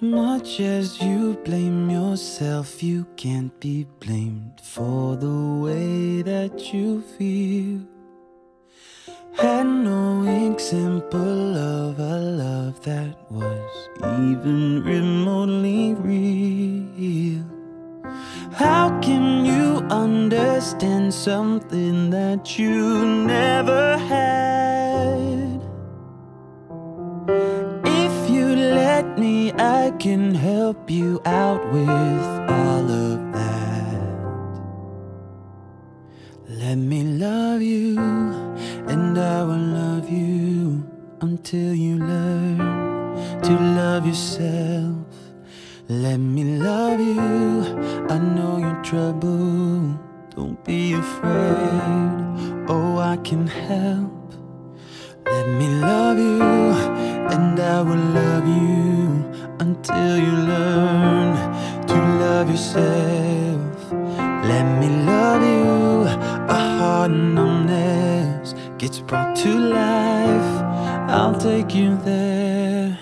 Much as you blame yourself, you can't be blamed for the way that you feel. Had no example of a love that was even remotely real. How can you understand something that you never had? If you let me, I can help you out with all of that. Let me love you, and I will love you until you learn to love yourself. Let me love you, I know you're trouble. Don't be afraid, oh I can help. Let me love you, and I will love you until you learn to love yourself. Let me love you, a heart in numbness gets brought to life. I'll take you there.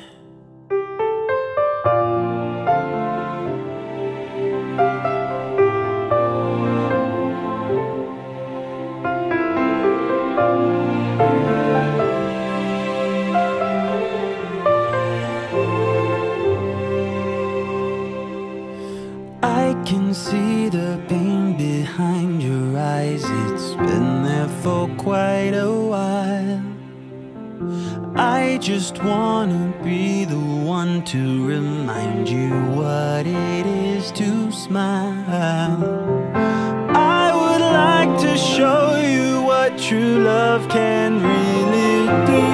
I can see the pain behind your eyes. It's been there for quite a while. I just wanna be the one to remind you what it is to smile. I would like to show you what true love can really do.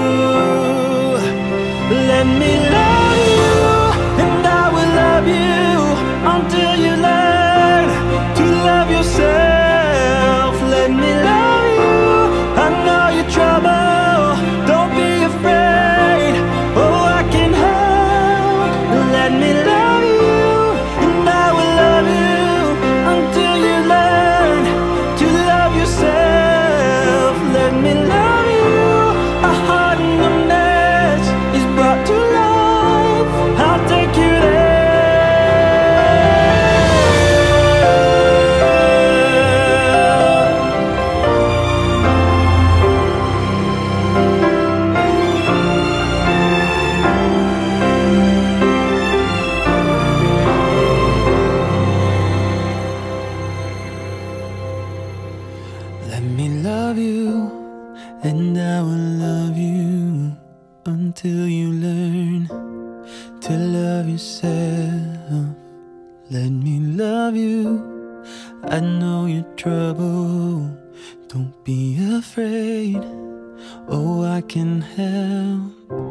Let me love you, and I will love you until you learn to love yourself. Let me love you, I know you're trouble. Don't be afraid, oh I can help. Let me love you, and I will love you until you learn to love yourself. Let me love you, a heart in a mess is brought to life. I'll take you there. Let me love you, and I will love you until you learn to love yourself. Let me love you, I know you're trouble. Don't be afraid, oh I can help.